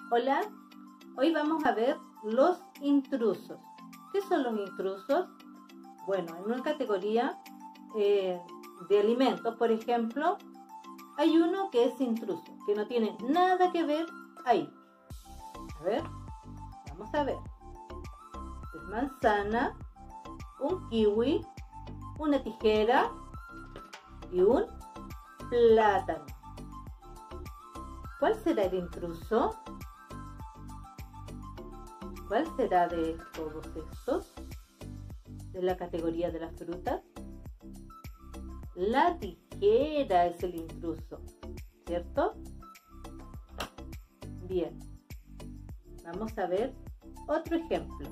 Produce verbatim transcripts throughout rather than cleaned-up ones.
Hola, hoy vamos a ver los intrusos. ¿Qué son los intrusos? Bueno, en una categoría eh, de alimentos, por ejemplo, hay uno que es intruso, que no tiene nada que ver ahí. A ver, vamos a ver. Es manzana, un kiwi, una tijera y un plátano. ¿Cuál será el intruso? ¿Cuál será de todos estos? De la categoría de las frutas. La tijera es el intruso, ¿cierto? Bien. Vamos a ver otro ejemplo.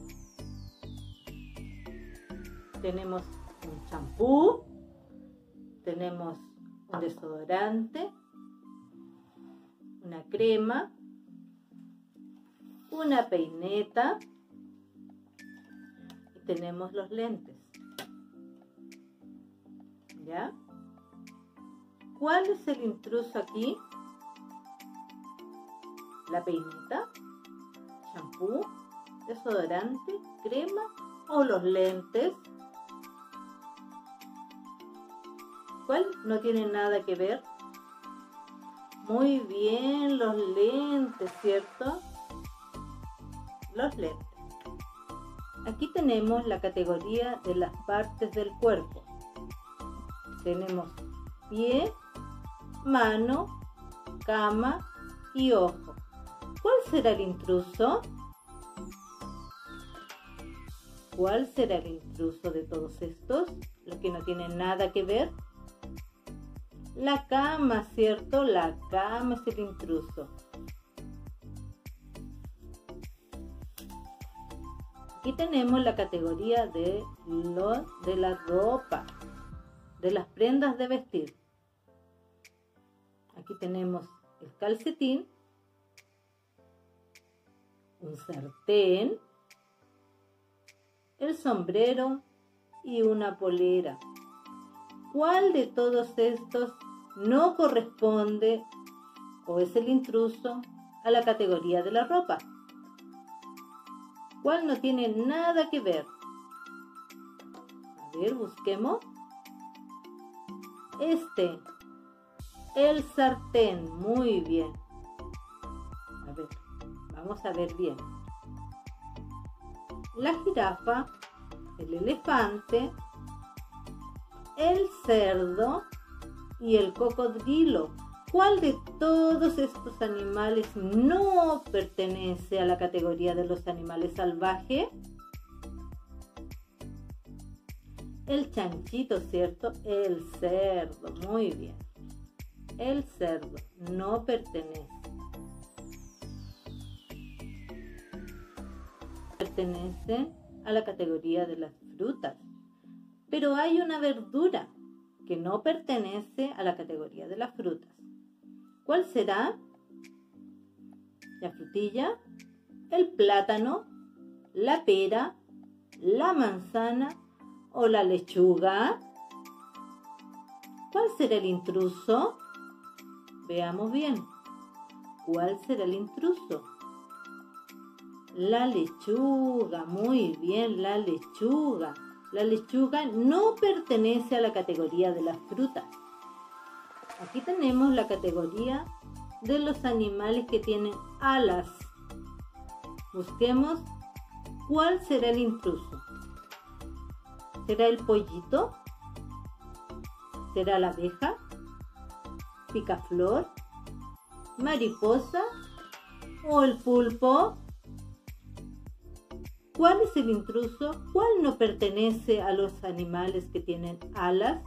Tenemos un champú, tenemos un desodorante, una crema, una peineta y tenemos los lentes. ¿Ya? ¿Cuál es el intruso aquí? ¿La peineta, champú, desodorante, crema o los lentes? ¿Cuál no tiene nada que ver? Muy bien, los lentes, ¿cierto? Los lentes. Aquí tenemos la categoría de las partes del cuerpo. Tenemos pie, mano, cama y ojo. ¿Cuál será el intruso? ¿Cuál será el intruso de todos estos? Los que no tienen nada que ver. La cama, ¿cierto? La cama es el intruso. Aquí tenemos la categoría de, lo, de la ropa, de las prendas de vestir. Aquí tenemos el calcetín, un sartén, el sombrero y una polera. ¿Cuál de todos estos no corresponde o es el intruso a la categoría de la ropa? ¿Cuál no tiene nada que ver? A ver, busquemos. Este, el sartén, muy bien. A ver, vamos a ver bien. La jirafa, el elefante, el cerdo y el cocodrilo. ¿Cuál de todos estos animales no pertenece a la categoría de los animales salvajes? El chanchito, ¿cierto? El cerdo, muy bien. El cerdo no pertenece. Pertenece a la categoría de las frutas. Pero hay una verdura que no pertenece a la categoría de las frutas. ¿Cuál será? La frutilla, el plátano, la pera, la manzana o la lechuga. ¿Cuál será el intruso? Veamos bien. ¿Cuál será el intruso? La lechuga, muy bien, la lechuga. La lechuga no pertenece a la categoría de las frutas. Aquí tenemos la categoría de los animales que tienen alas. Busquemos cuál será el intruso. ¿Será el pollito? ¿Será la abeja? ¿Picaflor? ¿Mariposa? ¿O el pulpo? ¿Cuál es el intruso? ¿Cuál no pertenece a los animales que tienen alas?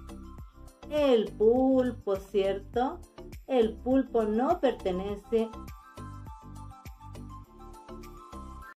El pulpo, ¿cierto? El pulpo no pertenece